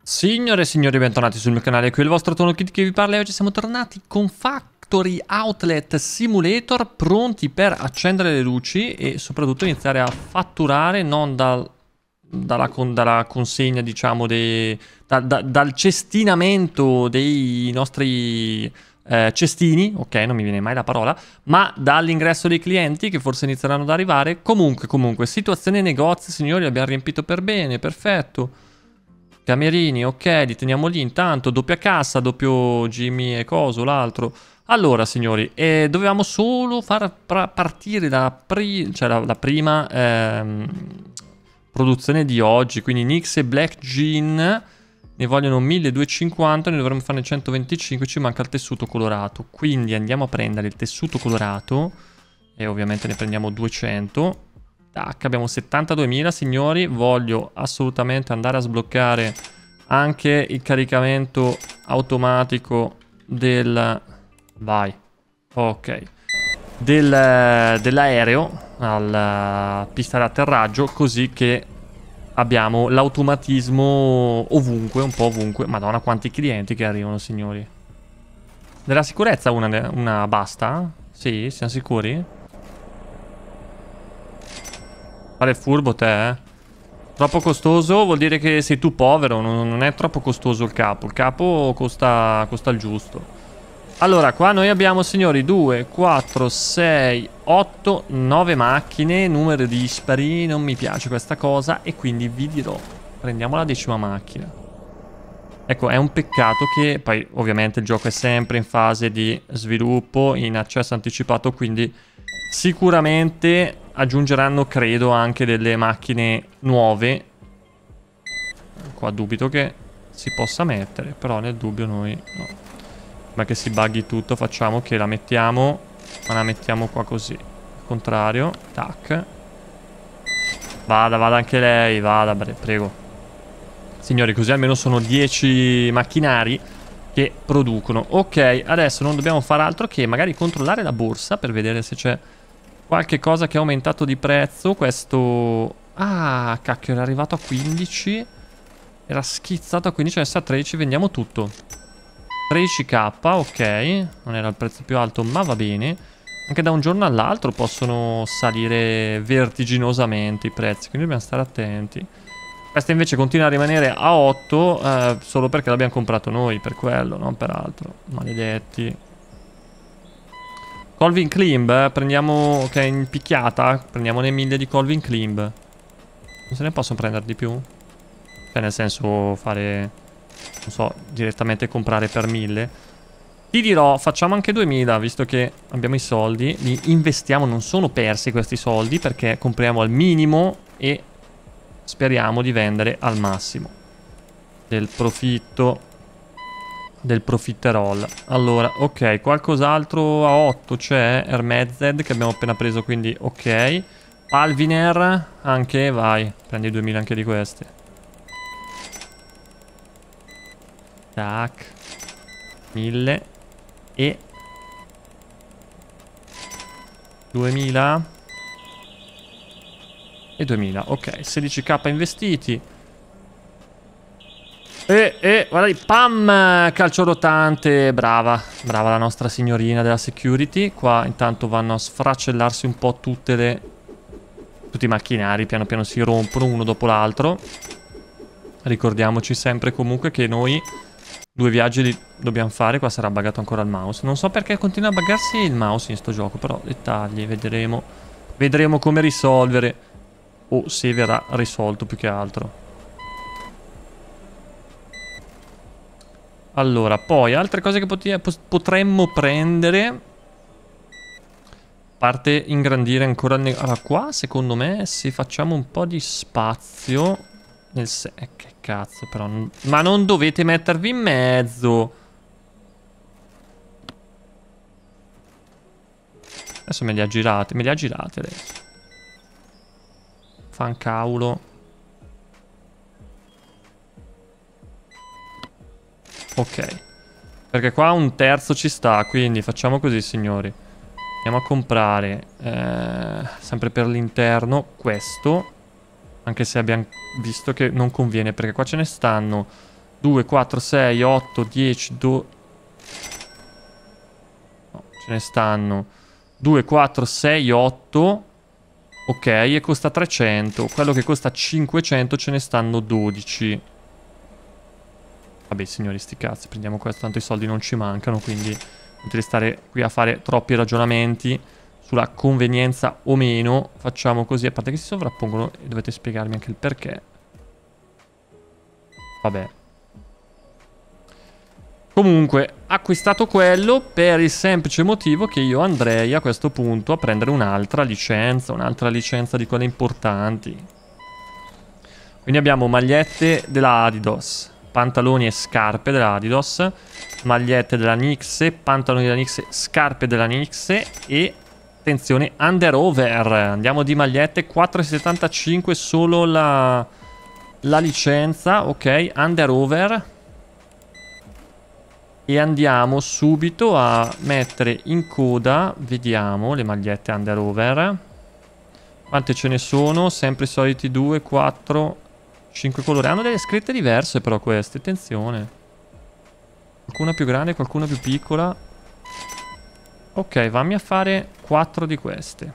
Signore e signori, bentornati sul mio canale, qui è il vostro Tono Kid che vi parla e oggi siamo tornati con Factory Outlet Simulator, pronti per accendere le luci e soprattutto iniziare a fatturare non dalla consegna, diciamo, dal cestinamento dei nostri cestini, ok, non mi viene mai la parola, ma dall'ingresso dei clienti che forse inizieranno ad arrivare. Comunque, situazione negozi, signori, abbiamo riempito per bene, perfetto. Camerini, ok, li teniamo lì intanto, doppia cassa, doppio Jimmy e coso, l'altro. Allora, signori, dovevamo solo far partire la prima produzione di oggi, quindi Nyx e Black Jean ne vogliono 1250, ne dovremmo farne 125, ci manca il tessuto colorato. Quindi andiamo a prendere il tessuto colorato e ovviamente ne prendiamo 200. Tac, abbiamo 72.000, signori. Voglio assolutamente andare a sbloccare anche il caricamento automatico del... Vai. Ok. Dell'aereo alla pista d'atterraggio, così che abbiamo l'automatismo ovunque, un po' ovunque. Madonna, quanti clienti che arrivano, signori. Della sicurezza una basta? Sì, siamo sicuri? Fare il furbo te, eh? Troppo costoso vuol dire che sei tu povero. Non è troppo costoso il capo. Il capo costa il giusto. Allora, qua noi abbiamo, signori, 2, 4, 6, 8, 9 macchine. Numero dispari. Non mi piace questa cosa. E quindi vi dirò, prendiamo la 10ª macchina. Ecco, è un peccato che poi ovviamente il gioco è sempre in fase di sviluppo, in accesso anticipato, quindi sicuramente aggiungeranno, credo, anche delle macchine nuove. Qua dubito che si possa mettere, però nel dubbio noi no. Ma che si buggi tutto, facciamo che la mettiamo, ma la mettiamo qua così. Al contrario, tac. Vada anche lei, vada, prego. Signori, così almeno sono 10 macchinari che producono. Ok, adesso non dobbiamo fare altro che magari controllare la borsa per vedere se c'è qualche cosa che ha aumentato di prezzo. Questo... Ah, cacchio, era arrivato a 15. Era schizzato a 15, adesso a 13. Vendiamo tutto. 13k, ok. Non era il prezzo più alto, ma va bene. Anche da un giorno all'altro possono salire vertiginosamente i prezzi, quindi dobbiamo stare attenti. Questa invece continua a rimanere a 8 solo perché l'abbiamo comprato noi, per quello, non per altro. Maledetti. Colvin Klimb, prendiamo, ok, in picchiata, prendiamone 1000 di Colvin Klimb. Non se ne possono prendere di più? Cioè, nel senso, fare, non so, direttamente comprare per 1000. Ti dirò, facciamo anche 2000, visto che abbiamo i soldi. Li investiamo, non sono persi questi soldi, perché compriamo al minimo e speriamo di vendere al massimo del profitto. Del profiterol. Allora, ok, qualcos'altro a 8 c'è. Hermezed che abbiamo appena preso, quindi ok. Palviner anche, vai. Prendi 2000 anche di queste. Tac. 1000. E 2000. E 2000, ok. 16k investiti. Guarda lì, pam, calcio rotante, brava la nostra signorina della security. Qua intanto vanno a sfracellarsi un po' tutti i macchinari, piano piano si rompono uno dopo l'altro. Ricordiamoci sempre comunque che noi 2 viaggi li dobbiamo fare. Qua sarà buggato ancora il mouse. Non so perché continua a buggarsi il mouse in sto gioco, però dettagli, vedremo come risolvere, o se verrà risolto più che altro. Allora, poi altre cose che potremmo prendere. A parte ingrandire ancora il allora, qua secondo me se facciamo un po' di spazio che cazzo, però ma non dovete mettervi in mezzo. Adesso me li ha girati adesso. Fancaulo. Ok, perché qua un terzo ci sta, quindi facciamo così, signori. Andiamo a comprare, sempre per l'interno, questo. Anche se abbiamo visto che non conviene, perché qua ce ne stanno 2, 4, 6, 8, 10, 2... No, ce ne stanno 2, 4, 6, 8. Ok, e costa 300. Quello che costa 500 ce ne stanno 12. Vabbè, signori, sti cazzi, prendiamo questo, tanto i soldi non ci mancano, quindi inutile stare qui a fare troppi ragionamenti sulla convenienza o meno. Facciamo così, a parte che si sovrappongono e dovete spiegarmi anche il perché. Vabbè. Comunque, acquistato quello per il semplice motivo che io andrei a questo punto a prendere un'altra licenza di quelle importanti. Quindi abbiamo magliette della Adidas, pantaloni e scarpe della Adidas, magliette della Nix, pantaloni della Nix, scarpe della Nix e, attenzione, Under Over. Andiamo di magliette, 4,75 solo la licenza, ok, Under Over. E andiamo subito a mettere in coda, vediamo, le magliette Under Over. Quante ce ne sono? Sempre i soliti 2, 4, 5 colori. Hanno delle scritte diverse però queste, attenzione. Qualcuna più grande, qualcuna più piccola. Ok, vammi a fare 4 di queste.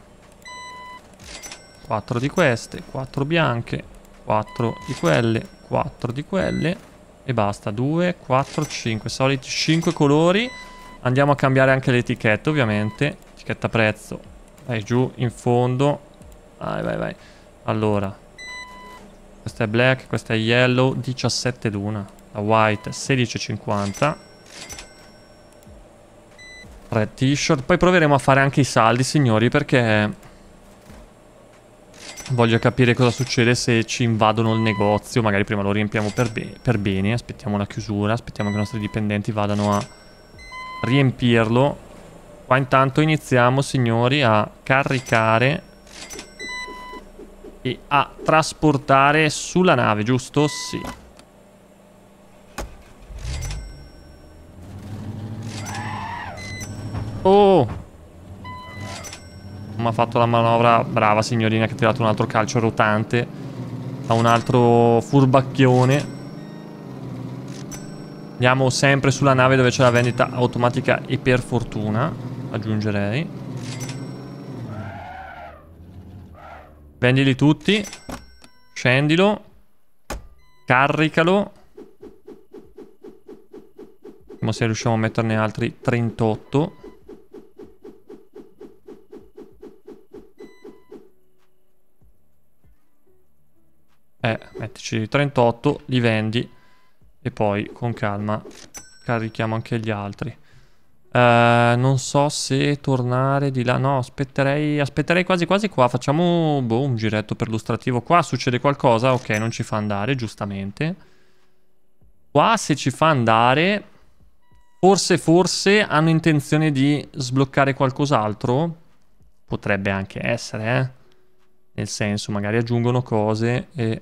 4 di queste, 4 bianche, 4 di quelle, 4 di quelle. E basta, 2, 4, 5, soliti 5 colori. Andiamo a cambiare anche l'etichetta, ovviamente. Etichetta prezzo. Vai giù, in fondo. Vai, vai, vai. Allora. Questa è black, questa è yellow, 17 l'una. La white, 16,50. Red t-shirt. Poi proveremo a fare anche i saldi, signori, perché voglio capire cosa succede se ci invadono il negozio. Magari prima lo riempiamo per bene. Aspettiamo la chiusura. Aspettiamo che i nostri dipendenti vadano a riempirlo. Qua intanto iniziamo, signori, a caricare e a trasportare sulla nave, giusto? Sì. Oh! Ma ha fatto la manovra. Brava signorina che ha tirato un altro calcio rotante a un altro furbacchione. Andiamo sempre sulla nave dove c'è la vendita automatica e per fortuna aggiungerei. Vendili tutti. Scendilo. Caricalo. Vediamo se riusciamo a metterne altri 38. Mettici 38, li vendi e poi con calma carichiamo anche gli altri. Non so se tornare di là. No, aspetterei quasi quasi qua. Facciamo un giretto perlustrativo. Qua succede qualcosa? Ok, non ci fa andare, giustamente. Qua se ci fa andare, forse hanno intenzione di sbloccare qualcos'altro. Potrebbe anche essere, nel senso, magari aggiungono cose e...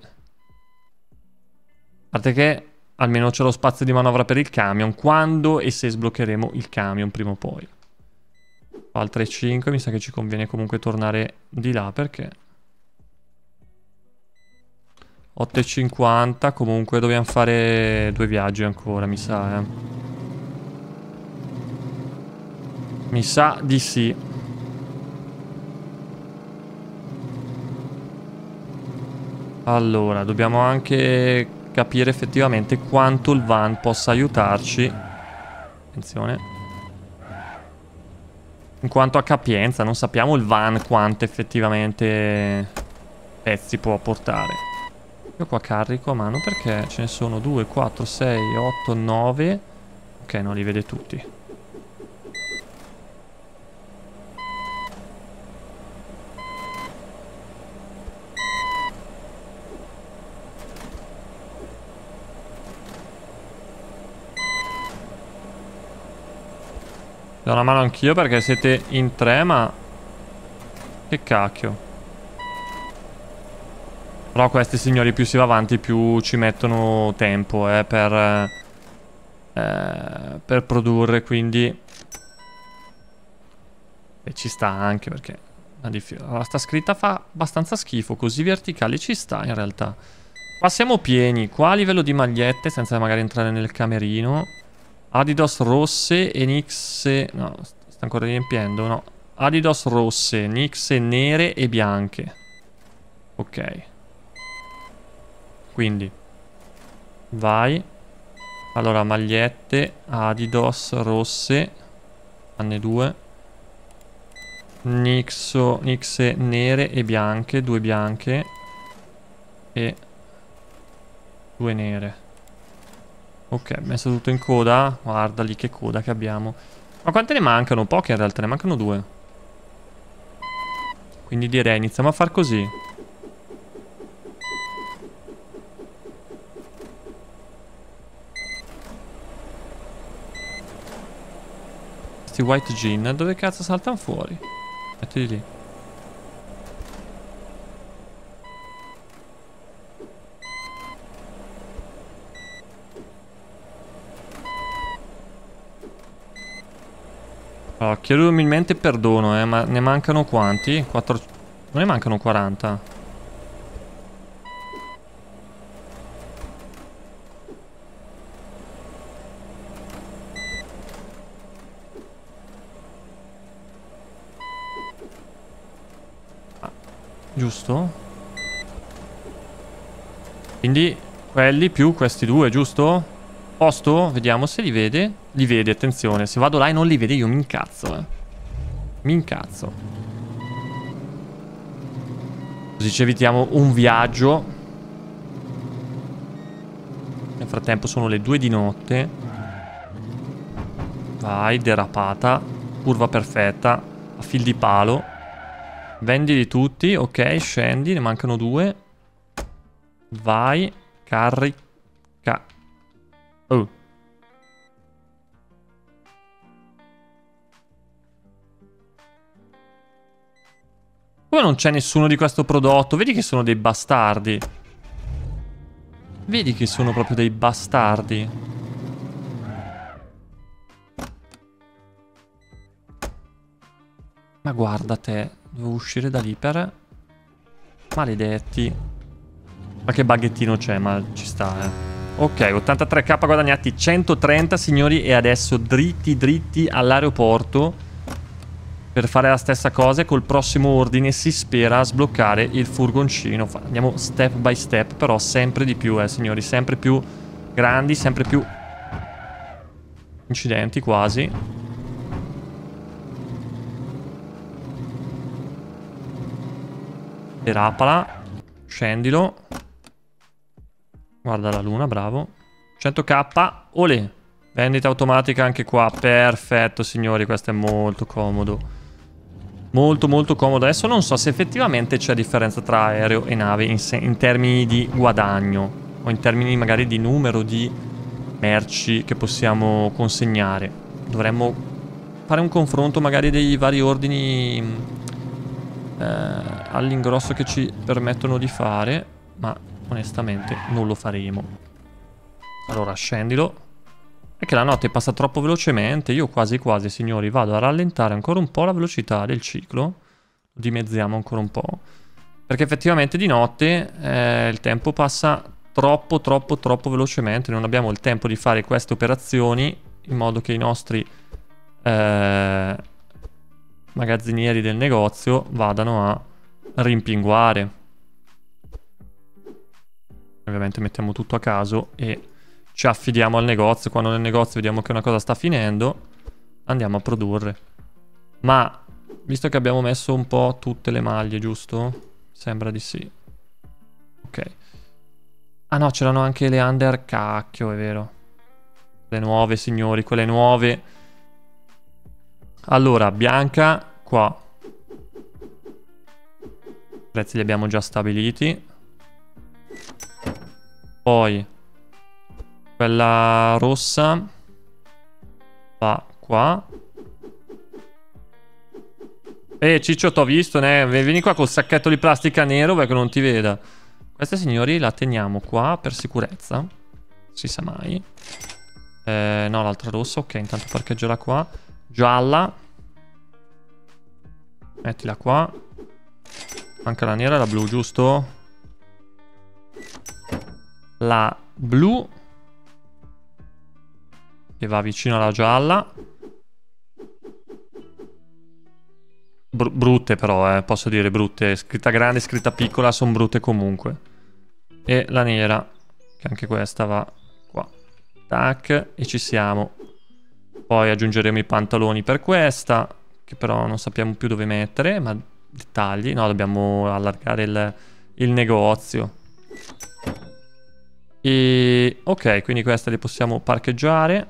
A parte che almeno c'è lo spazio di manovra per il camion. Quando e se sbloccheremo il camion prima o poi. Altre 5. Mi sa che ci conviene comunque tornare di là perché 8,50. Comunque dobbiamo fare 2 viaggi ancora, mi sa, Mi sa di sì. Allora, dobbiamo anche capire effettivamente quanto il van possa aiutarci. Attenzione. In quanto a capienza, non sappiamo il van quanto effettivamente pezzi può portare. Io qua carico a mano perché ce ne sono 2, 4, 6, 8, 9. Ok, non li vede tutti. Do una mano anch'io perché siete in 3, ma... Che cacchio. Però questi signori più si va avanti più ci mettono tempo per produrre, quindi... E ci sta anche perché... Allora, sta scritta fa abbastanza schifo, così verticale ci sta in realtà. Qua siamo pieni. Qua a livello di magliette, senza magari entrare nel camerino. Adidas rosse e Nix... No, sta ancora riempiendo, no. Adidas rosse, Nix nere e bianche. Ok. Quindi vai. Allora, magliette Adidas rosse. Anne 2. Nix nere e bianche. 2 bianche. E 2 nere. Ok, messo tutto in coda. Guarda lì che coda che abbiamo. Ma quante ne mancano? Poche in realtà, ne mancano 2. Quindi direi iniziamo a far così. Questi white jean, dove cazzo saltano fuori? Mettili lì. Allora, chiedo umilmente perdono, ma ne mancano quanti? 4... Non ne mancano 40. Ah, giusto? Quindi quelli più questi due, giusto? Posto? Vediamo se li vede. Li vede, attenzione. Se vado là e non li vede io mi incazzo, Mi incazzo. Così ci evitiamo un viaggio. Nel frattempo sono le 2 di notte. Vai, derapata. Curva perfetta. A fil di palo. Vendili tutti. Ok, scendi. Ne mancano 2. Vai. Carica. Oh. Come non c'è nessuno di questo prodotto? Vedi che sono dei bastardi. Vedi che sono proprio dei bastardi. Ma guarda te. Devo uscire da lì per... Maledetti. Ma che baghettino c'è? Ma ci sta, Ok, 83k guadagnati, 130 signori. E adesso dritti all'aeroporto per fare la stessa cosa. E col prossimo ordine si spera a sbloccare il furgoncino. Andiamo step by step, però sempre di più, signori. Sempre più grandi, sempre più incidenti quasi. Derapala. Scendilo. Guarda la luna, bravo. 100k. Olè. Vendita automatica anche qua. Perfetto, signori. Questo è molto comodo. Molto comodo. Adesso non so se effettivamente c'è differenza tra aereo e nave in termini di guadagno. O in termini magari di numero di merci che possiamo consegnare. Dovremmo fare un confronto magari dei vari ordini all'ingrosso che ci permettono di fare. Ma... onestamente non lo faremo. Allora scendilo. È che la notte passa troppo velocemente. Io quasi signori vado a rallentare ancora un po' la velocità del ciclo. Lo dimezziamo ancora un po'. Perché effettivamente di notte il tempo passa troppo velocemente. Non abbiamo il tempo di fare queste operazioni in modo che i nostri magazzinieri del negozio vadano a rimpinguare. Ovviamente mettiamo tutto a caso e ci affidiamo al negozio. Quando nel negozio vediamo che una cosa sta finendo, andiamo a produrre. Ma, visto che abbiamo messo un po' tutte le maglie, giusto? Sembra di sì. Ok. Ah no, c'erano anche le under, cacchio, è vero. Le nuove, signori, quelle nuove. Allora, bianca, qua. I prezzi li abbiamo già stabiliti. Poi quella rossa va qua. Ciccio, t'ho visto, ne? Vieni qua col sacchetto di plastica nero perché non ti veda. Queste, signori, la teniamo qua per sicurezza. Si sa mai. No, l'altra rossa. Ok, intanto parcheggerà qua. Gialla. Mettila qua. Manca la nera e la blu, giusto? la blu che va vicino alla gialla. Brutte però, posso dire brutte. Scritta grande, scritta piccola, sono brutte comunque. E la nera, che anche questa va qua. Tac, e ci siamo. Poi aggiungeremo i pantaloni per questa, che però non sappiamo più dove mettere, ma dettagli. No, dobbiamo allargare il negozio. E ok, quindi queste le possiamo parcheggiare.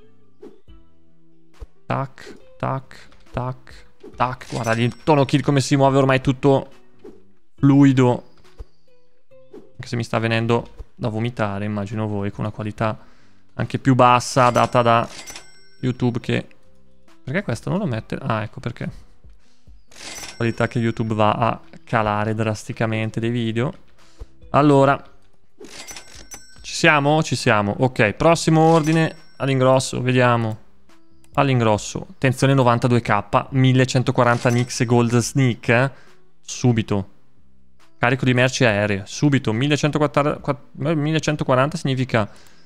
Tac, tac, tac, tac. Guarda il tono kill come si muove ormai tutto fluido. Anche se mi sta venendo da vomitare, immagino voi, con una qualità anche più bassa data da YouTube che... Perché questo non lo mette? Ah, ecco perché. Qualità che YouTube va a calare drasticamente dei video. Allora, ci siamo? Ci siamo. Ok, prossimo ordine all'ingrosso, vediamo. All'ingrosso, tensione 92k, 1140 nix gold sneak, subito. Carico di merci aeree, subito. 1140 significa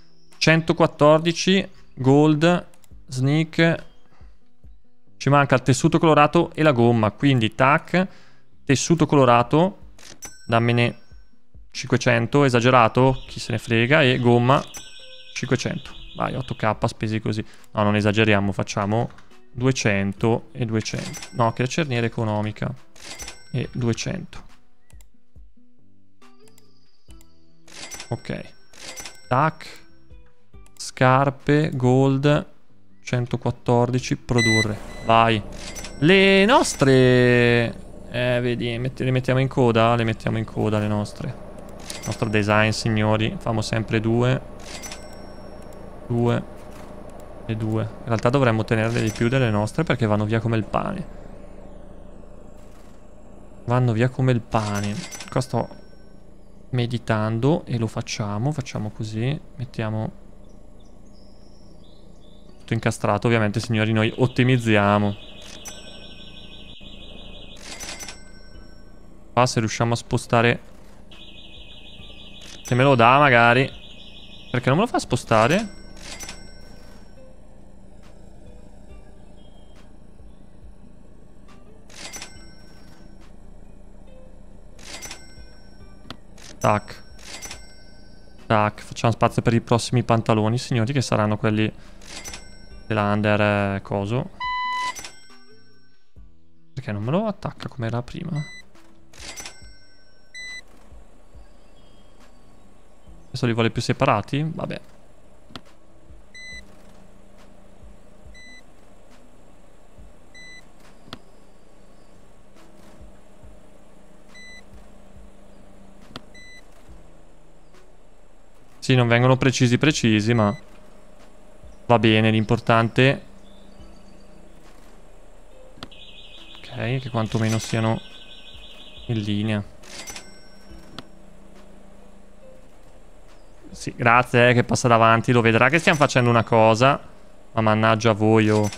114 gold sneak. Ci manca il tessuto colorato e la gomma, quindi tac, tessuto colorato, dammene 500, esagerato, chi se ne frega, e gomma 500. Vai, 8k spesi così. No, non esageriamo, facciamo 200 e 200. No, che la cerniera economica. E 200. Ok. Tac. Scarpe, gold, 114, produrre. Vai. Le nostre... vedi, le mettiamo in coda? Le mettiamo in coda le nostre. Il nostro design, signori. Famo sempre 2. 2 e 2. In realtà dovremmo tenerle di più delle nostre perché vanno via come il pane. Vanno via come il pane. Qua sto meditando e lo facciamo. Facciamo così. Mettiamo tutto incastrato. Ovviamente, signori, noi ottimizziamo. Qua se riusciamo a spostare... Se me lo dà magari. Perché non me lo fa spostare? Tac. Tac, facciamo spazio per i prossimi pantaloni, signori, che saranno quelli dell'under coso. Perché non me lo attacca come era prima? Adesso li vuole più separati? Vabbè. Sì, non vengono precisi, ma va bene, l'importante... Ok, che quantomeno siano in linea. Sì, grazie, che passa davanti, lo vedrà che stiamo facendo una cosa. Ma mannaggia voi, oh.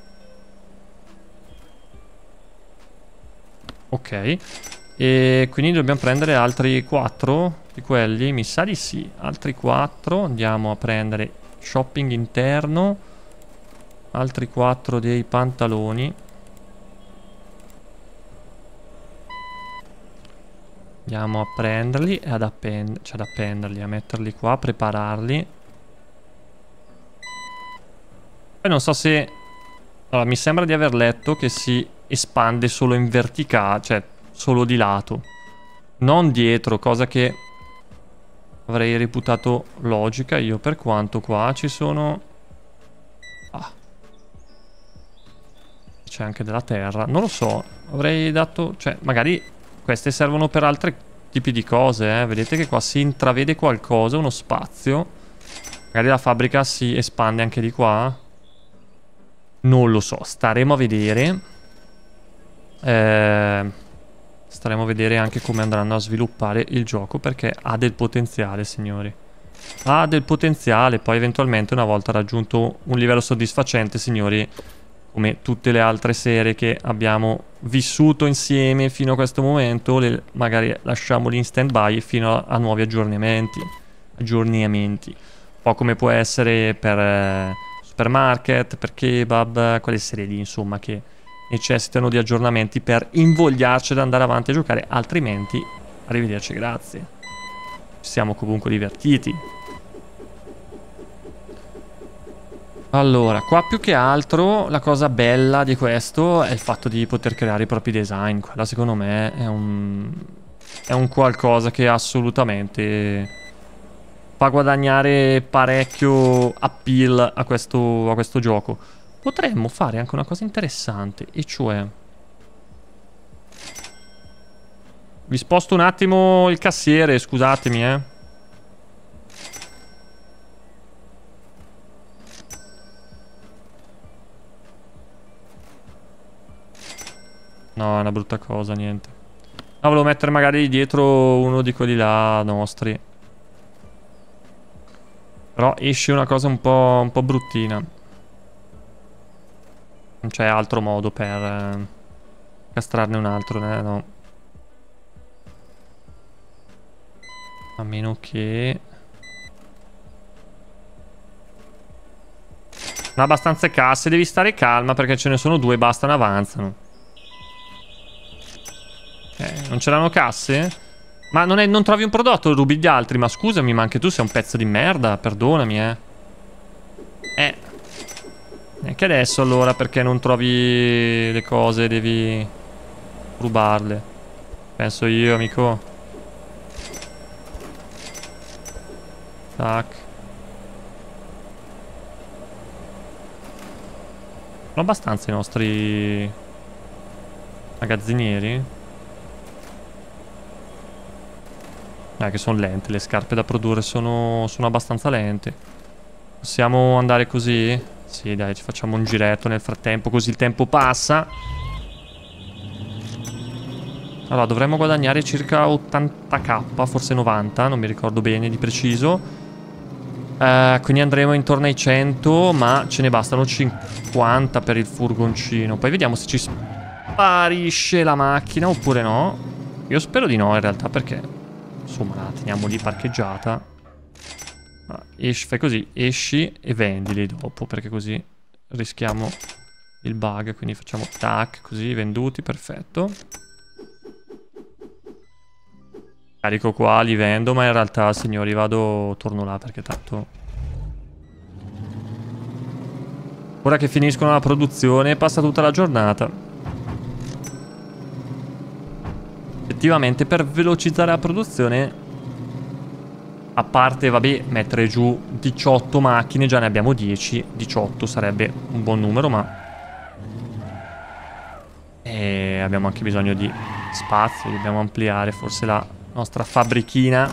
Ok. E quindi dobbiamo prendere altri 4 di quelli. Mi sa di sì. Altri 4. Andiamo a prendere shopping interno. Altri 4 dei pantaloni. Andiamo a prenderli e ad appenderli, a metterli qua, a prepararli. Poi non so se... Allora, mi sembra di aver letto che si espande solo in verticale, cioè solo di lato, non dietro, cosa che avrei reputato logica io, per quanto qua ci sono... Ah. C'è anche della terra, non lo so, avrei dato... Cioè, magari queste servono per altri tipi di cose, eh. Vedete che qua si intravede qualcosa, uno spazio. Magari la fabbrica si espande anche di qua. Non lo so, staremo a vedere. Staremo a vedere anche come andranno a sviluppare il gioco, perché ha del potenziale, signori. Ha del potenziale. Poi eventualmente, una volta raggiunto un livello soddisfacente, signori, come tutte le altre serie che abbiamo vissuto insieme fino a questo momento, magari lasciamoli in stand by fino a nuovi aggiornamenti. aggiornamenti. Un po' come può essere per supermarket, per kebab, quelle serie lì, insomma, che necessitano di aggiornamenti per invogliarci ad andare avanti a giocare, altrimenti arrivederci, grazie. Ci siamo comunque divertiti. Allora, qua più che altro la cosa bella di questo è il fatto di poter creare i propri design. Quella secondo me è un qualcosa che assolutamente fa guadagnare parecchio appeal a questo gioco. Potremmo fare anche una cosa interessante, e cioè... Vi sposto un attimo il cassiere, scusatemi, No, è una brutta cosa, niente. No, volevo mettere magari dietro uno di quelli là nostri. Però esce una cosa un po' bruttina. Non c'è altro modo per castrarne un altro, no. A meno che... Non ha abbastanza casse, devi stare calma perché ce ne sono due, bastano, avanzano. Non ce l'hanno casse? Ma non trovi un prodotto, lo rubi gli altri. Ma scusami, ma anche tu sei un pezzo di merda, perdonami, che adesso allora, perché non trovi le cose, devi rubarle. Penso io, amico. Tac. Sono abbastanza i nostri magazzinieri. Che sono lente, le scarpe da produrre sono abbastanza lente. Possiamo andare così? Sì, dai, ci facciamo un giretto nel frattempo, così il tempo passa. Allora, dovremmo guadagnare circa 80k, forse 90, non mi ricordo bene di preciso. Quindi andremo intorno ai 100, ma ce ne bastano 50 per il furgoncino. Poi vediamo se ci sparisce la macchina oppure no. Io spero di no in realtà, perché insomma la teniamo lì parcheggiata. Fai così, esci e vendili dopo, perché così rischiamo il bug. Quindi facciamo tac, così, venduti, perfetto. Carico qua, li vendo, ma in realtà, signori, torno là perché tanto... Ora che finiscono la produzione passa tutta la giornata. Effettivamente per velocizzare la produzione, a parte, vabbè, mettere giù 18 macchine, già ne abbiamo 10. 18 sarebbe un buon numero, ma... abbiamo anche bisogno di spazio, dobbiamo ampliare forse la nostra fabbrichina.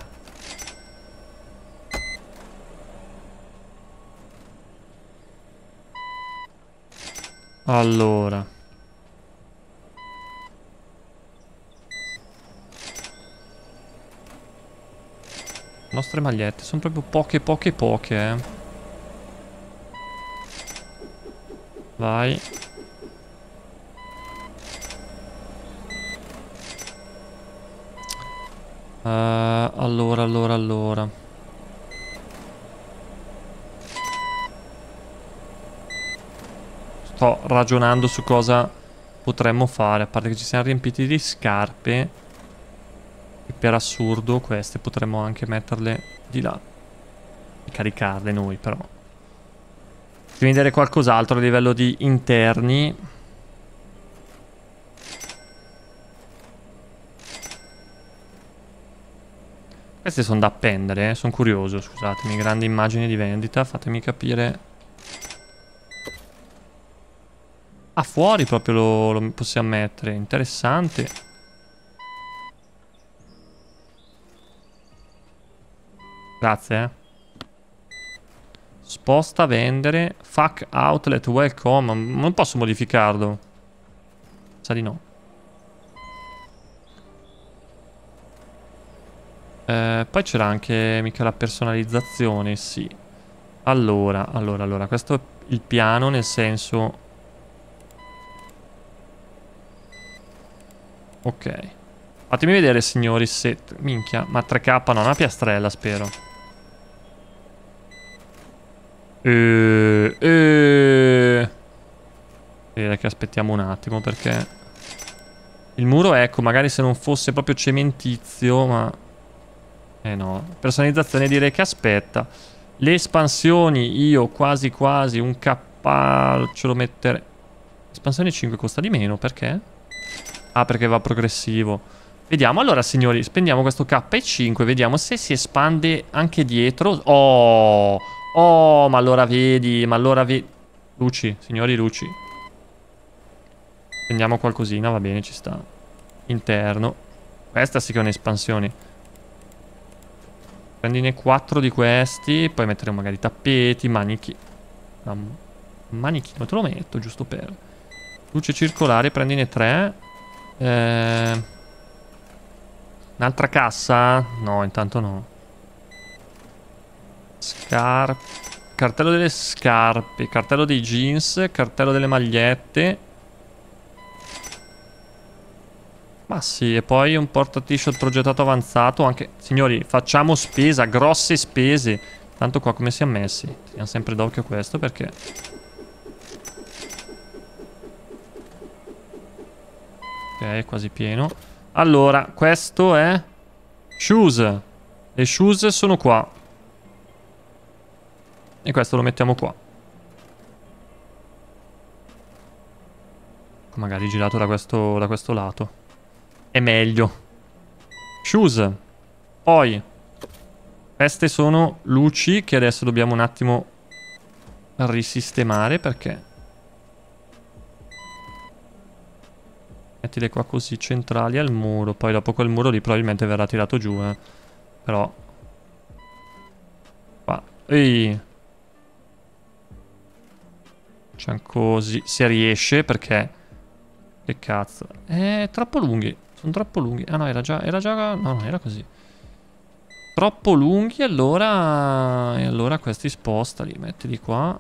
Allora, le nostre magliette sono proprio poche, Vai. Allora. Sto ragionando su cosa potremmo fare. A parte che ci siamo riempiti di scarpe. E per assurdo queste potremmo anche metterle di là. E caricarle noi, però. Devi vedere qualcos'altro a livello di interni. Queste sono da appendere, sono curioso, scusatemi. Grande immagine di vendita, fatemi capire. Ah, fuori proprio lo possiamo mettere, interessante. Grazie, Sposta, vendere. Fuck outlet, welcome. Non posso modificarlo. Sa di no. Poi c'era anche mica la personalizzazione, sì. Allora, questo è il piano, nel senso... Ok. Fatemi vedere, signori, se... Minchia, ma 3K, no, una piastrella, spero. Direi che aspettiamo un attimo perché il muro, ecco, magari se non fosse proprio cementizio, ma... no, personalizzazione direi che aspetta. Le espansioni io quasi quasi un K ce lo metterei. Espansione 5 costa di meno, perché? Ah, perché va progressivo. Vediamo, allora signori, spendiamo questo K5, vediamo se si espande anche dietro. Oh, oh, ma allora vedi, luci, signori, luci. Spendiamo qualcosina, va bene, ci sta. Interno. Questa sì che è un'espansione. Prendine 4 di questi, poi metteremo magari tappeti, manichi. Manichino te lo metto, giusto per... Luce circolare, prendine 3. Un'altra cassa? No, intanto no. Cartello delle scarpe, cartello dei jeans, cartello delle magliette. Ma sì, e poi un porta t-shirt progettato avanzato. Anche, signori, facciamo spesa, grosse spese. Tanto qua come siamo messi? Teniamo sempre d'occhio questo perché... Ok, quasi pieno. Allora, questo è... Shoes. Le shoes sono qua. E questo lo mettiamo qua. Magari girato da questo lato. È meglio. Shoes. Poi queste sono luci che adesso dobbiamo un attimo risistemare perché mettile qua così centrali al muro. Poi dopo quel muro lì probabilmente verrà tirato giù, Però qua. Ehi. Facciamo così. Se riesce perché... Che cazzo. Troppo lunghi. Sono troppo lunghi. Ah no, era già... No, non era così. Troppo lunghi, allora... E allora questi spostali. Mettili qua.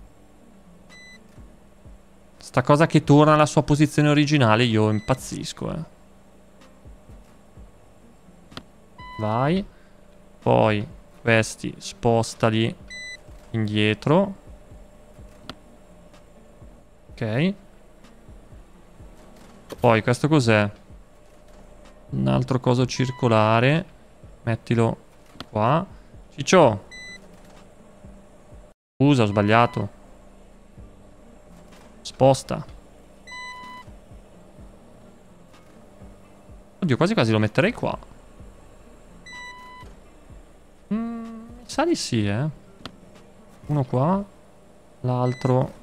Sta cosa che torna alla sua posizione originale, io impazzisco, Vai. Poi questi spostali indietro. Ok. Poi questo cos'è? Un altro coso circolare. Mettilo qua. Ciccio. Scusa, ho sbagliato. Sposta. Oddio, quasi quasi lo metterei qua. Mi sa di sì, Uno qua. L'altro...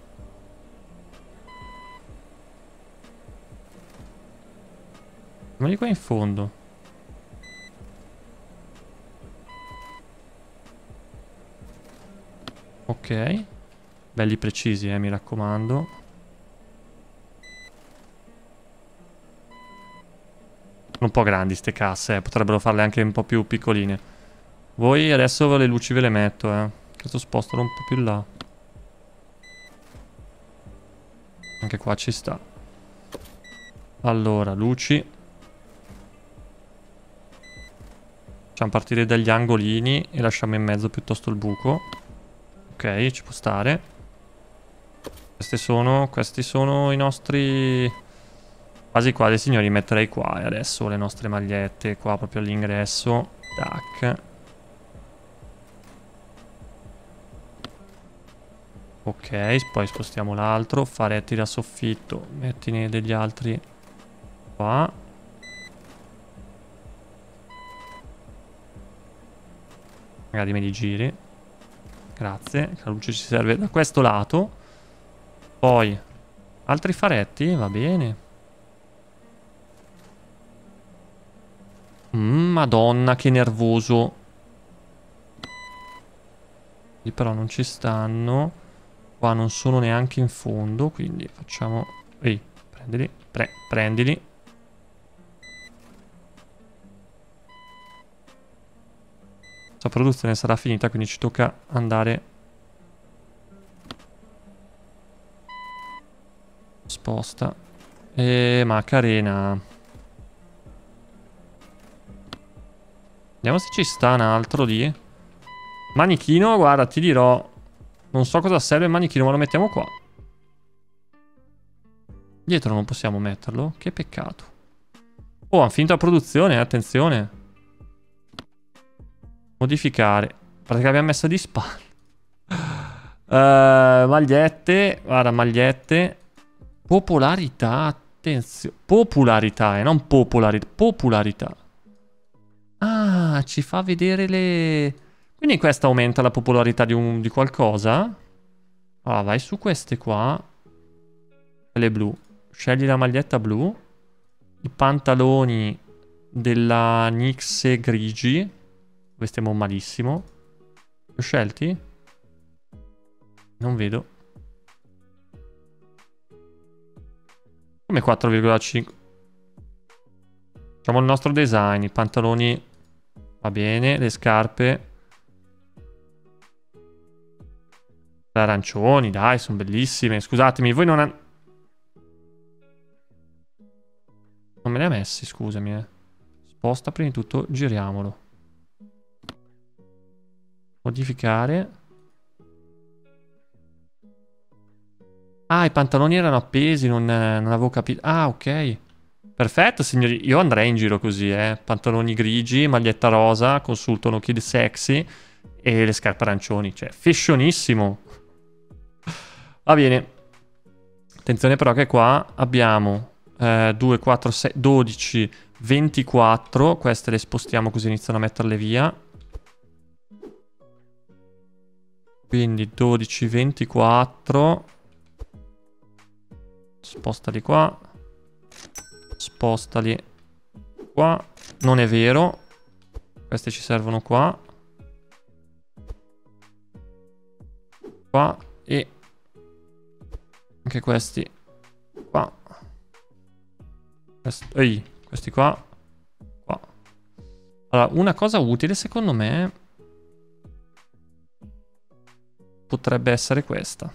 Ma di qua in fondo. Ok. Belli precisi, mi raccomando. Un po' grandi ste casse, potrebbero farle anche un po' più piccoline. Voi adesso le luci ve le metto, Questo spostalo un po' più in là. Anche qua ci sta. Allora, luci. Facciamo partire dagli angolini e lasciamo in mezzo piuttosto il buco. Ok, ci può stare. Questi sono i nostri... Quasi quasi, signori, metterei qua. E adesso le nostre magliette qua proprio all'ingresso. Tac. Ok, poi spostiamo l'altro. Faretti da soffitto. Mettine degli altri qua. Magari me li giri. Grazie. La luce ci serve da questo lato. Poi altri faretti, va bene. Madonna, che nervoso. Lì però non ci stanno. Qua non sono neanche in fondo, quindi facciamo... Ehi, prendili. Prendili. La produzione sarà finita, quindi ci tocca andare. Sposta. Macarena. Vediamo se ci sta un altro lì. Manichino, guarda, ti dirò. Non so cosa serve il manichino, ma lo mettiamo qua. Dietro non possiamo metterlo? Che peccato. Oh, hanno finito la produzione, attenzione. Modificare. Guarda che l'abbiamo messa di spalle. Magliette. Guarda, magliette. Popolarità, attenzione. Popolarità, non popolarità. Popolarità. Ah, ci fa vedere le... Quindi questa aumenta la popolarità di qualcosa? Allora, vai su queste qua. Quelle blu. Scegli la maglietta blu. I pantaloni della Nixe grigi. Dove stiamo malissimo. Li ho scelti? Non vedo. Come 4,5? Facciamo il nostro design. I pantaloni va bene. Le scarpe. Le arancioni, dai, sono bellissime. Scusatemi, voi non... Non me li ha messi, scusami. Sposta prima di tutto, giriamolo. Modificare. Ah, i pantaloni erano appesi, non avevo capito. Ah, ok. Perfetto, signori. Io andrei in giro così, Pantaloni grigi, maglietta rosa, consultano Kid Sexy e le scarpe arancioni. Cioè, fashionissimo. Va bene. Attenzione però che qua abbiamo 2, 4, 6, 12, 24. Queste le spostiamo così iniziano a metterle via. Quindi 12, 24. Spostali qua. Spostali qua. Non è vero. Queste ci servono qua. Qua. E anche questi qua. Ehi, questi qua. Qua. Allora, una cosa utile secondo me potrebbe essere questa.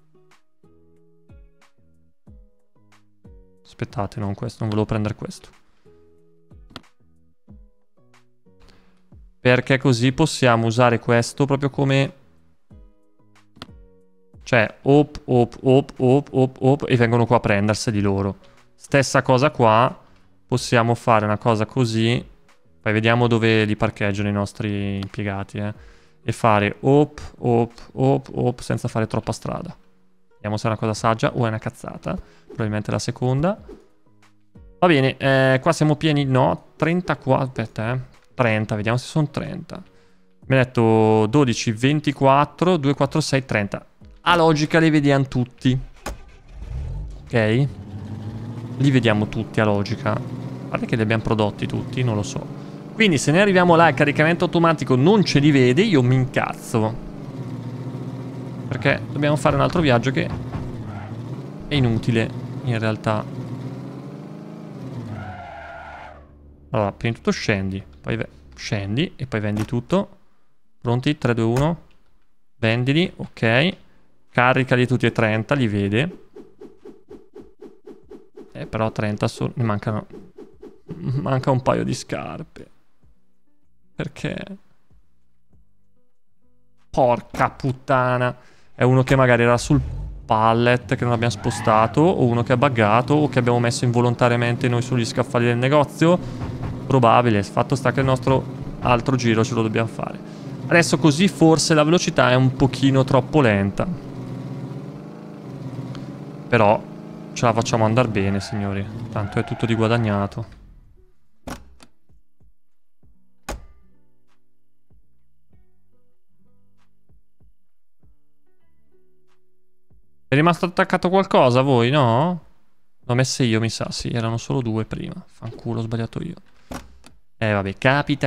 Aspettate, non questo, non volevo prendere questo. Perché così possiamo usare questo proprio come... Cioè, op, e vengono qua a prenderseli loro. Stessa cosa qua, possiamo fare una cosa così. Poi vediamo dove li parcheggiano i nostri impiegati, E fare op, senza fare troppa strada. Vediamo se è una cosa saggia o è una cazzata. Probabilmente la seconda. Va bene, qua siamo pieni, no, 34, aspetta, 30, vediamo se sono 30. Mi ha detto 12, 24, 2, 4, 6, 30. A logica li vediamo tutti. Ok? Li vediamo tutti a logica. Guarda che li abbiamo prodotti tutti, non lo so. Quindi se ne arriviamo là, il caricamento automatico non ce li vede, io mi incazzo. Perché dobbiamo fare un altro viaggio che è inutile, in realtà. Allora, prima di tutto scendi. Poi scendi e poi vendi tutto. Pronti? 3, 2, 1. Vendili, ok. Caricali tutti e 30, li vede. Però 30 ne mancano. Manca un paio di scarpe. Perché? Porca puttana. È uno che magari era sul pallet che non abbiamo spostato, o uno che è buggato, o che abbiamo messo involontariamente noi sugli scaffali del negozio. Probabile. Il fatto sta che il nostro altro giro ce lo dobbiamo fare. Adesso così forse la velocità è un pochino troppo lenta. Però ce la facciamo andare bene, signori. Tanto è tutto di guadagnato. È rimasto attaccato qualcosa a voi, no? L'ho messe io, mi sa. Sì, erano solo 2 prima. Fanculo, ho sbagliato io. Vabbè, capita.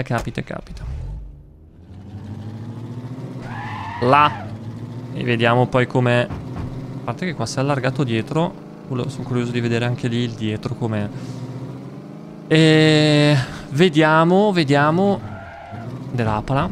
Là. E vediamo poi com'è. A parte che qua si è allargato dietro. Sono curioso di vedere anche lì il dietro com'è. E vediamo. Derapala.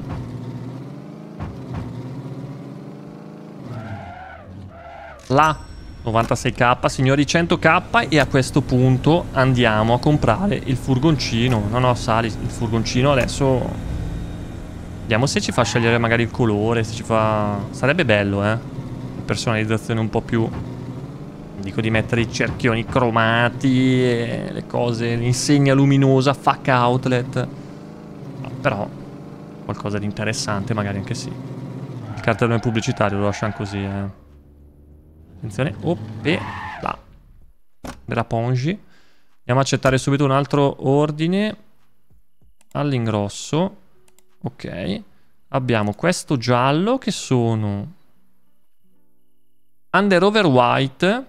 Là. 96k, signori, 100k. E a questo punto andiamo a comprare il furgoncino. No, sali, il furgoncino adesso. Vediamo se ci fa scegliere magari il colore. Se ci fa... Sarebbe bello, personalizzazione un po' più... Dico di mettere i cerchioni cromati e le cose, l'insegna luminosa, FAC outlet. No, però qualcosa di interessante magari anche sì. Il cartellone pubblicitario lo lasciamo così, Attenzione. Oppe, là. Della Pongi. Andiamo a accettare subito un altro ordine. All'ingrosso. Ok. Abbiamo questo giallo che sono... Under Over White...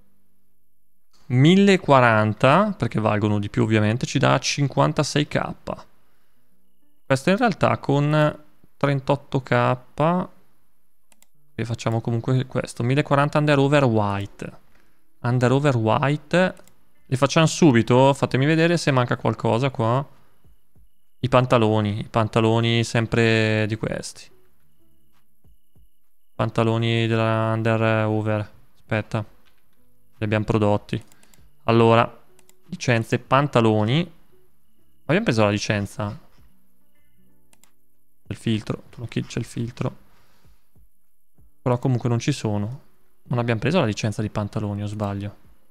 1040, perché valgono di più ovviamente, ci dà 56k. Questo in realtà con 38k, e facciamo comunque questo, 1040 Under Over White. Under Over White, li facciamo subito, fatemi vedere se manca qualcosa qua. I pantaloni sempre di questi. Pantaloni della Under Over, aspetta, li abbiamo prodotti. Allora, licenze, pantaloni. Abbiamo preso la licenza. Il filtro. C'è il filtro. Però comunque non ci sono. Non abbiamo preso la licenza di pantaloni, o sbaglio?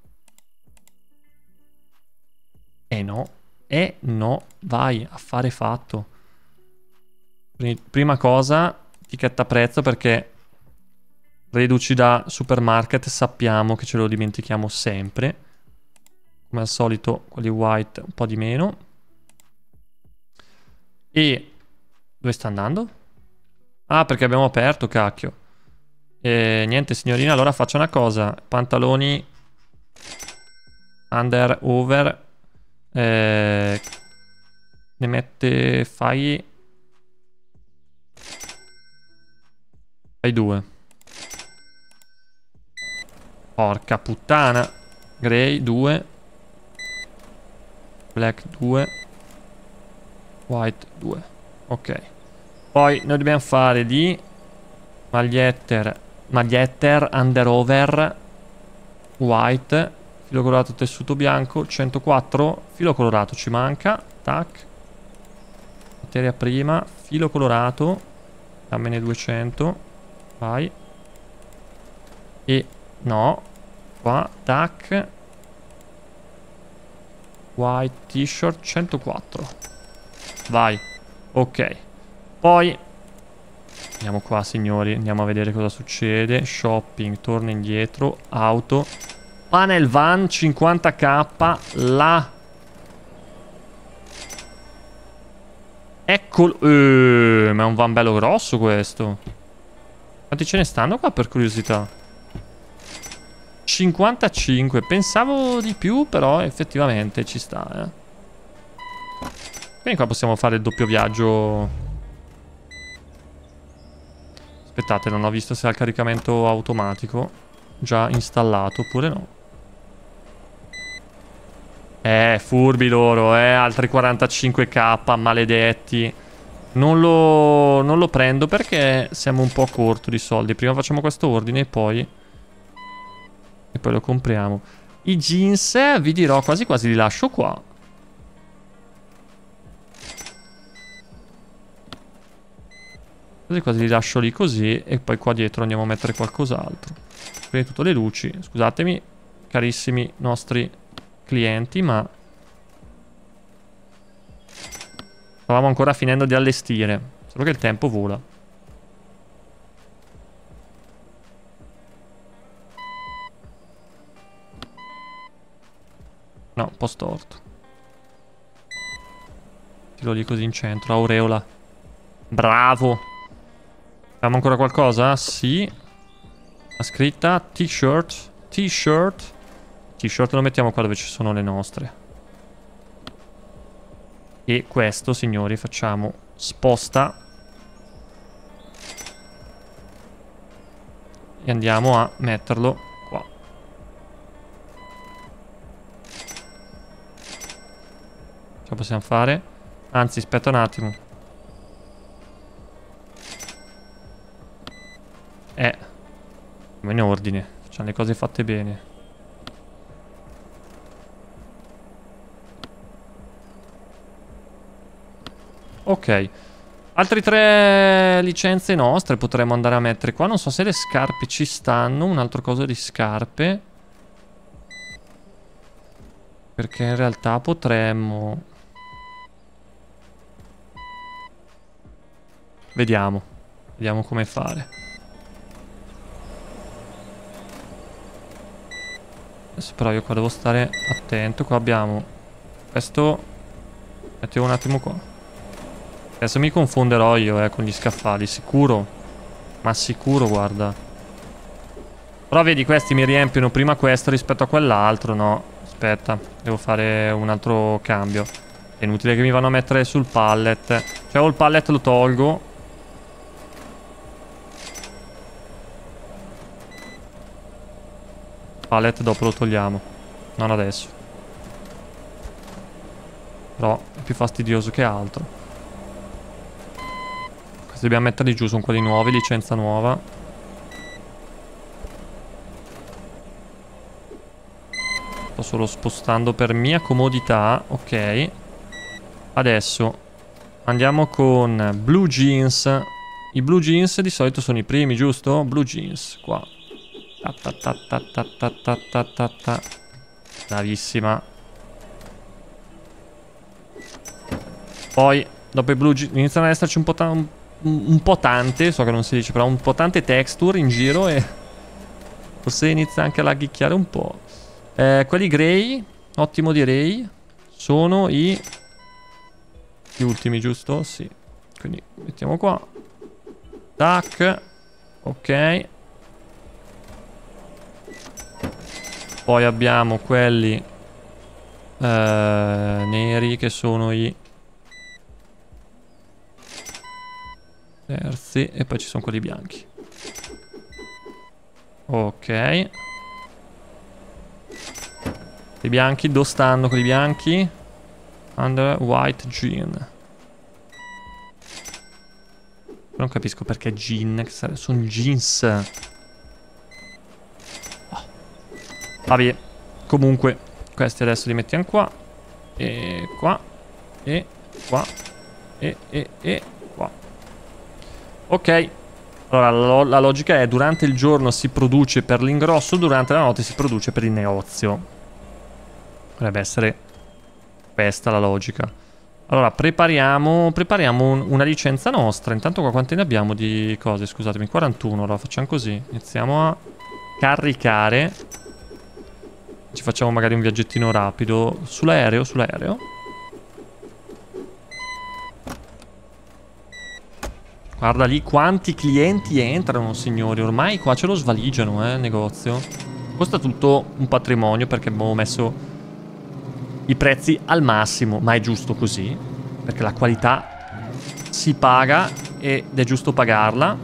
No. No. Vai, affare fatto. Prima cosa, etichetta prezzo perché riduci da supermarket sappiamo che ce lo dimentichiamo sempre. Come al solito quelli white un po' di meno. E dove sta andando? Ah, perché abbiamo aperto, cacchio. E niente signorina, allora faccio una cosa. Pantaloni under, over. Ne mette, fai 2. Porca puttana. Grey 2. Black 2. White 2. Ok. Poi noi dobbiamo fare di maglietter under over white, filo colorato tessuto bianco 104, filo colorato ci manca, tac, materia prima, filo colorato, dammene 200, vai, e no, qua, tac, white t-shirt 104, vai, ok. Poi andiamo qua signori, andiamo a vedere cosa succede. Shopping, torna indietro, auto, panel van 50k, là. Eccolo, ma è un van bello grosso questo. Quanti ce ne stanno qua per curiosità? 55, pensavo di più però effettivamente ci sta, Quindi qua possiamo fare il doppio viaggio. Aspettate, non ho visto se ha il caricamento automatico già installato oppure no. Furbi loro, altri 45k, maledetti. Non lo prendo perché siamo un po' corto di soldi. Prima facciamo questo ordine e poi lo compriamo. I jeans, vi dirò, quasi quasi li lascio qua. Quasi li lascio lì così. E poi qua dietro andiamo a mettere qualcos'altro. Prima di tutto le luci. Scusatemi, carissimi nostri clienti, ma stavamo ancora finendo di allestire. Solo che il tempo vola. No, un po' storto. Tiro lì così in centro. Aureola. Bravo. Abbiamo ancora qualcosa? Sì. La scritta t-shirt. T-shirt. T-shirt lo mettiamo qua dove ci sono le nostre. E questo, signori, facciamo sposta. E andiamo a metterlo qua. Ce la possiamo fare? Anzi, aspetta un attimo. Siamo in ordine. Facciamo le cose fatte bene. Ok. Altri 3 licenze nostre potremmo andare a mettere qua. Non so se le scarpe ci stanno. Un altro coso di scarpe. Perché in realtà potremmo... Vediamo. Vediamo come fare. Adesso però io qua devo stare attento. Qua abbiamo questo. Mettiamo un attimo qua. Adesso mi confonderò io con gli scaffali. Sicuro. Ma sicuro, guarda. Però vedi, questi mi riempiono prima questo rispetto a quell'altro. No, aspetta. Devo fare un altro cambio. È inutile che mi vanno a mettere sul pallet. Cioè o il pallet lo tolgo. Pallet dopo lo togliamo. Non adesso. Però è più fastidioso che altro. Questi dobbiamo metterli giù. Sono quelli nuovi. Licenza nuova. Sto solo spostando per mia comodità. Ok. Adesso andiamo con blue jeans. I blue jeans di solito sono i primi, giusto? Blue jeans, qua. Bravissima. Poi, dopo i blue jeans, iniziano ad esserci un po' tante, so che non si dice, però un po' tante texture in giro e forse inizia anche a laghicchiare un po'. Quelli grey, ottimo direi, sono gli ultimi, giusto? Sì. Quindi mettiamo qua. Tac. Ok. Poi abbiamo quelli neri che sono i terzi. E poi ci sono quelli bianchi. Ok. I bianchi, dove stanno quelli bianchi? Under white jean. Non capisco perché jean. Sono jeans. Oh. Vabbè. Comunque, questi adesso li mettiamo qua. E qua. E qua. E qua. Ok. Allora, la logica è: durante il giorno si produce per l'ingrosso, durante la notte si produce per il negozio. Dovrebbe essere questa la logica. Allora, prepariamo una licenza nostra. Intanto qua quante ne abbiamo di cose? Scusatemi, 41. Allora facciamo così. Iniziamo a caricare. Ci facciamo magari un viaggettino rapido. Sull'aereo, sull'aereo. Guarda lì quanti clienti entrano, signori. Ormai qua ce lo svaligiano, il negozio. Costa tutto un patrimonio perché abbiamo messo i prezzi al massimo, ma è giusto così, perché la qualità si paga ed è giusto pagarla.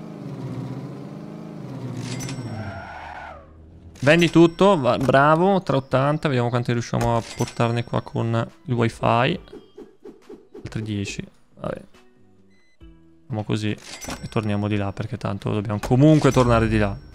Vendi tutto, bravo, 380, vediamo quanti riusciamo a portarne qua con il wifi. Altri 10, vabbè. Facciamo così e torniamo di là, perché tanto dobbiamo comunque tornare di là.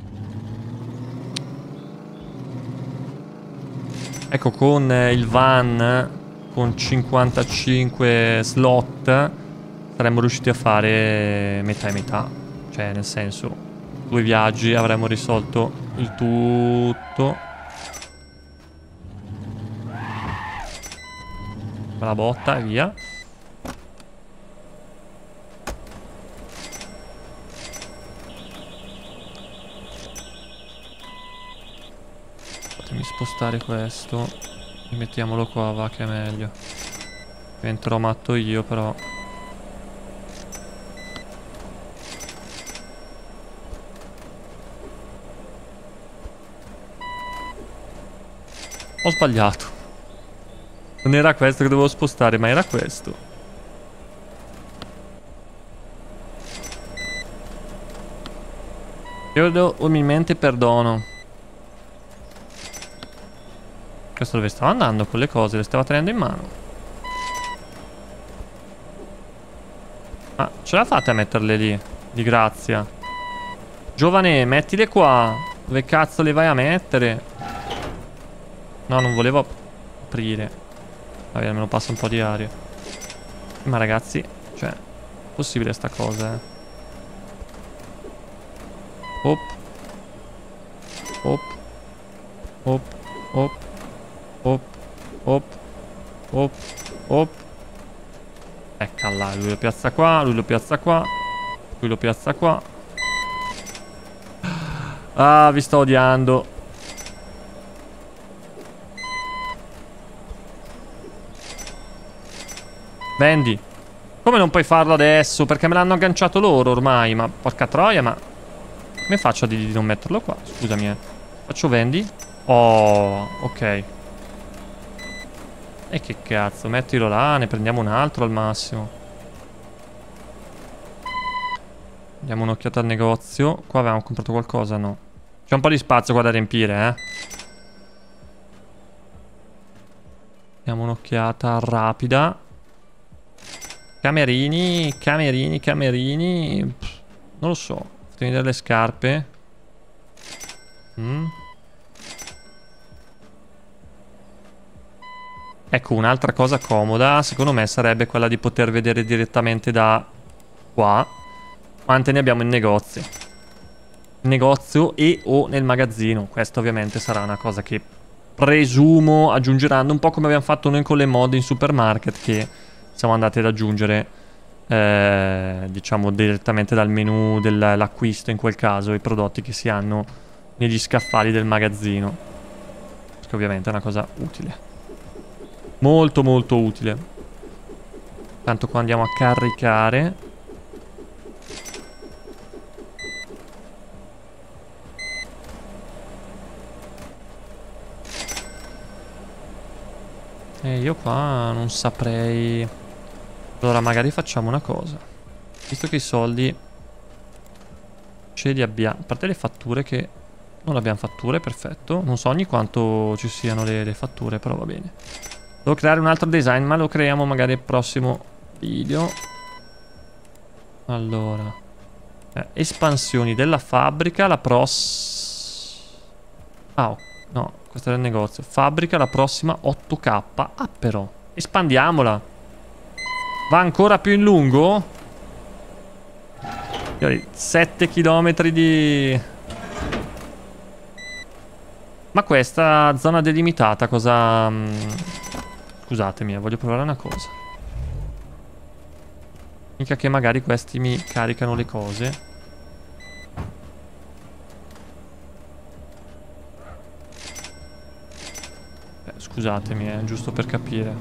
Ecco, con il van con 55 slot saremmo riusciti a fare metà e metà. Cioè, nel senso, 2 viaggi avremmo risolto il tutto. La botta e via. Fatemi spostare questo e mettiamolo qua, va, che è meglio. Diventerò matto io, però. Ho sbagliato. Non era questo che dovevo spostare, ma era questo. Chiedo umilmente perdono. Questo dove stava andando con le cose? Le stava tenendo in mano. Ma ce la fate a metterle lì? Di grazia. Giovane, mettile qua. Dove cazzo le vai a mettere? No, non volevo aprire. Vabbè, almeno passa un po' di aria. Ma ragazzi, cioè, possibile sta cosa, Op. Op. Op. Op. Op. Op. Op. Op. Ecco là, lui lo piazza qua, lui lo piazza qua, lui lo piazza qua. Ah, vi sto odiando. Vendi. Come non puoi farlo adesso? Perché me l'hanno agganciato loro ormai. Ma porca troia, ma come faccio di non metterlo qua? Scusami, Faccio vendi? Oh, ok. E che cazzo, mettilo là, ne prendiamo un altro al massimo. Diamo un'occhiata al negozio. Qua avevamo comprato qualcosa, no? C'è un po' di spazio qua da riempire, Diamo un'occhiata rapida. Camerini, camerini, camerini. Non lo so. Fatemi vedere le scarpe. Ecco, un'altra cosa comoda, secondo me, sarebbe quella di poter vedere direttamente da qua quante ne abbiamo in negozio. In negozio e o nel magazzino. Questa ovviamente sarà una cosa che presumo aggiungeranno, un po' come abbiamo fatto noi con le mod in supermarket, che siamo andati ad aggiungere, diciamo, direttamente dal menu dell'acquisto, in quel caso, i prodotti che si hanno negli scaffali del magazzino. Perché ovviamente è una cosa utile. Molto molto utile. Tanto qua andiamo a caricare. E io qua non saprei. Allora magari facciamo una cosa. Visto che i soldi ce li abbiamo. A parte le fatture che non abbiamo fatture, perfetto. Non so ogni quanto ci siano le fatture, però va bene. Devo creare un altro design, ma lo creiamo magari al prossimo video. Allora, espansioni della fabbrica, la oh, no, questo è il negozio. Fabbrica, la prossima 8K. Ah, però, espandiamola. Va ancora più in lungo? 7 km di... Ma questa zona delimitata cosa... Scusatemi, voglio provare una cosa. Mica che magari questi mi caricano le cose. Scusatemi, giusto per capire.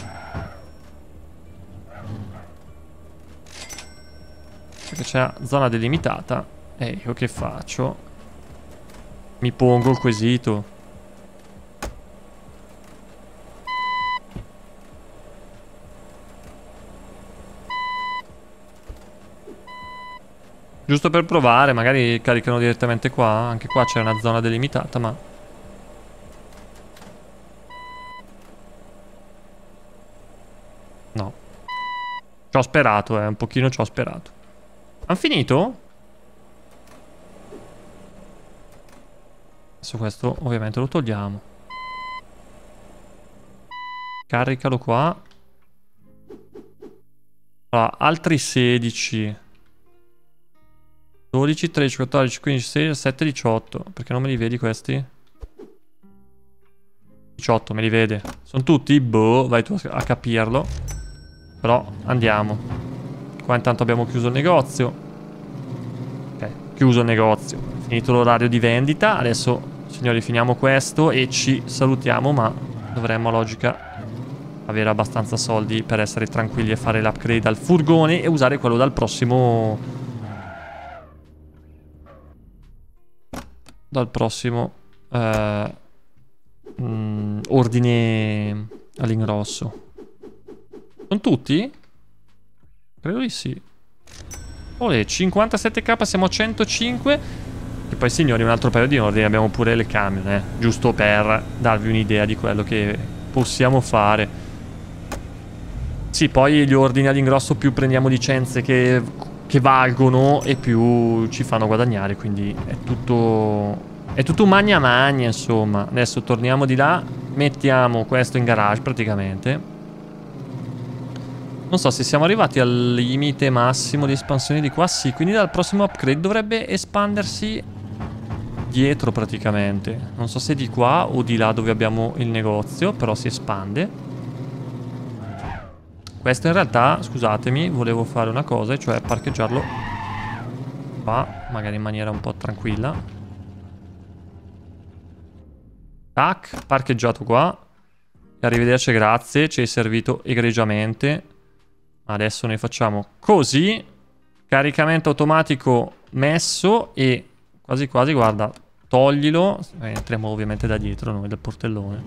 Perché c'è la zona delimitata. E io che faccio? Mi pongo il quesito. Giusto per provare, magari caricano direttamente qua. Anche qua c'è una zona delimitata, ma... No. Ci ho sperato, un pochino ci ho sperato. Han finito? Adesso questo ovviamente lo togliamo. Caricalo qua. Allora, altri 16... 12, 13, 14, 15, 16, 17, 18. Perché non me li vedi questi? 18, me li vede. Sono tutti? Boh, vai tu a capirlo. Però andiamo. Qua intanto abbiamo chiuso il negozio. Ok, chiuso il negozio. Finito l'orario di vendita. Adesso, signori, finiamo questo e ci salutiamo, ma dovremmo a logica avere abbastanza soldi per essere tranquilli e fare l'upgrade al furgone e usare quello dal prossimo... Dal prossimo ordine all'ingrosso. Sono tutti? Credo di sì. Olè, 57k, siamo a 105. E poi, signori, un altro paio di ordini. Abbiamo pure le camion, giusto per darvi un'idea di quello che possiamo fare. Sì, poi gli ordini all'ingrosso più prendiamo licenze che valgono e più ci fanno guadagnare, quindi è tutto magna magna, insomma. Adesso torniamo di là, mettiamo questo in garage praticamente. Non so se siamo arrivati al limite massimo di espansione di qua. Sì, quindi dal prossimo upgrade dovrebbe espandersi dietro praticamente. Non so se di qua o di là dove abbiamo il negozio, però si espande. Questo in realtà, scusatemi, volevo fare una cosa, cioè parcheggiarlo qua, magari in maniera un po' tranquilla. Tac, parcheggiato qua. E arrivederci, grazie, ci hai servito egregiamente. Adesso noi facciamo così. Caricamento automatico messo e quasi quasi, guarda, toglilo. Entriamo ovviamente da dietro noi, dal portellone.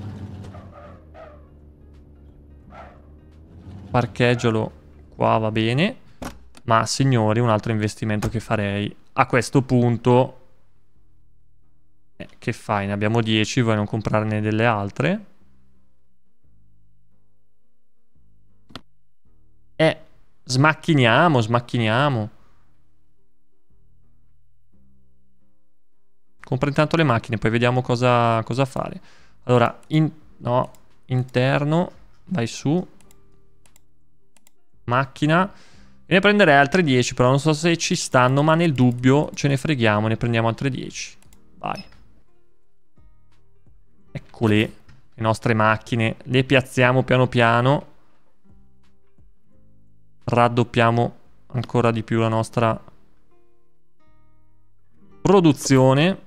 Parcheggialo qua, va bene. Ma signori, un altro investimento che farei a questo punto... che fai? Ne abbiamo 10, vuoi non comprarne delle altre? Smacchiniamo, smacchiniamo. Compra intanto le macchine, poi vediamo cosa fare. Allora, no, interno, vai su. Macchina. E ne prenderei altre 10, però non so se ci stanno, ma nel dubbio ce ne freghiamo, ne prendiamo altre 10. Vai. Eccole, le nostre macchine. Le piazziamo piano piano. Raddoppiamo ancora di più la nostra produzione.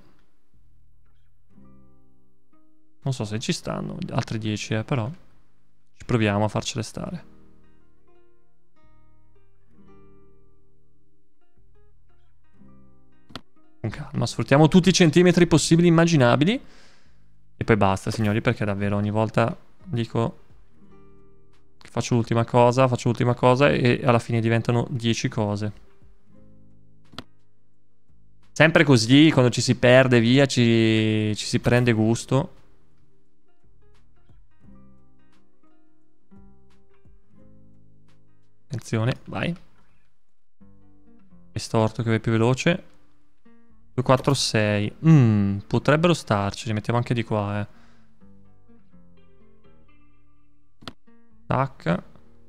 Non so se ci stanno altri 10, però ci proviamo a farcele stare. Con calma, sfruttiamo tutti i centimetri possibili immaginabili. E poi basta, signori, perché davvero ogni volta dico che faccio l'ultima cosa e alla fine diventano 10 cose. Sempre così, quando ci si perde via, ci si prende gusto. Attenzione, vai. È storto che vai più veloce. 2, 4, 6. Potrebbero starci. Li mettiamo anche di qua, Tac.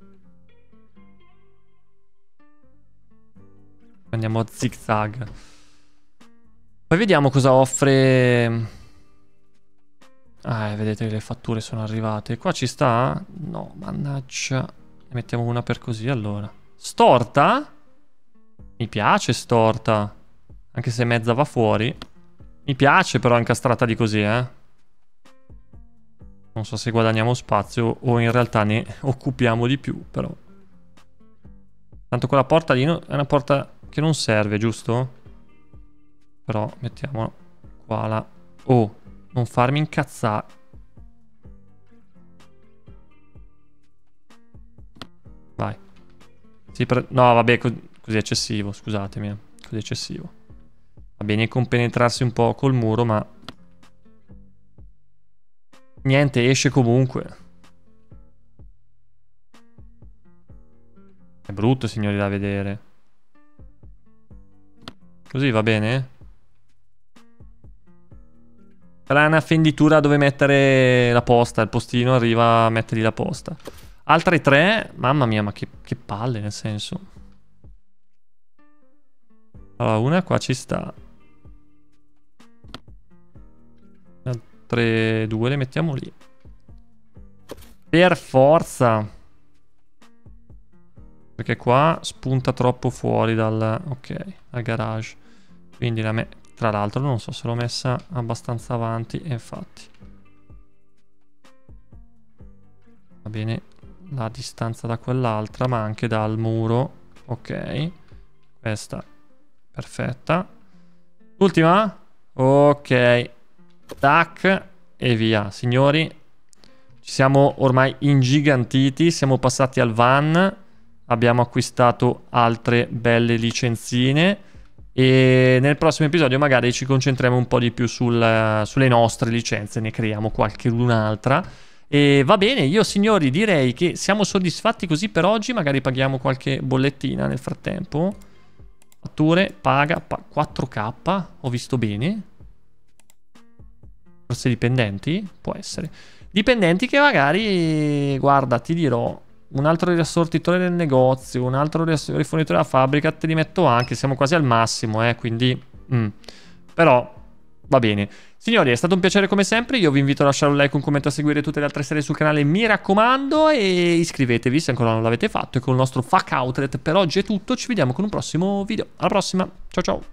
Andiamo a zigzag. Poi vediamo cosa offre. Vedete che le fatture sono arrivate. Qua ci sta? No, mannaggia. Ne mettiamo una per così, allora. Storta? Mi piace storta. Anche se mezza va fuori. Mi piace però incastrata di così, Non so se guadagniamo spazio o in realtà ne occupiamo di più, però. Tanto quella porta lì è una porta che non serve, giusto? Però mettiamola qua là. Oh, non farmi incazzare. Vai. No, vabbè, così è eccessivo, scusatemi. Così è eccessivo. Va bene compenetrarsi un po' col muro, ma... niente, esce comunque. È brutto, signori, da vedere. Così va bene? Sarà una fenditura dove mettere la posta. Il postino arriva a mettergli la posta. Altre 3. Mamma mia, ma che palle, nel senso. Allora, una qua ci sta. Altre 2 le mettiamo lì. Per forza. Perché qua spunta troppo fuori dal... ok, dal garage. Quindi tra l'altro non so se l'ho messa abbastanza avanti. E infatti. Va bene la distanza da quell'altra, ma anche dal muro. Ok. Questa. Perfetta. Ultima. Ok. Tac. E via. Signori, ci siamo ormai ingigantiti. Siamo passati al van. Abbiamo acquistato altre belle licenzine. E nel prossimo episodio magari ci concentriamo un po' di più sulle nostre licenze. Ne creiamo qualche un'altra. E va bene, io signori direi che siamo soddisfatti così per oggi. Magari paghiamo qualche bollettina nel frattempo. Fatture, paga 4K. Ho visto bene. Forse dipendenti? Può essere. Dipendenti che magari, guarda, ti dirò, un altro riassortitore del negozio, un altro rifornitore della fabbrica, te li metto anche, siamo quasi al massimo, quindi... Però, va bene. Signori, è stato un piacere come sempre, io vi invito a lasciare un like, un commento, a seguire tutte le altre serie sul canale, mi raccomando, e iscrivetevi se ancora non l'avete fatto, e con il nostro Fuck Outlet per oggi è tutto, ci vediamo con un prossimo video. Alla prossima, ciao ciao!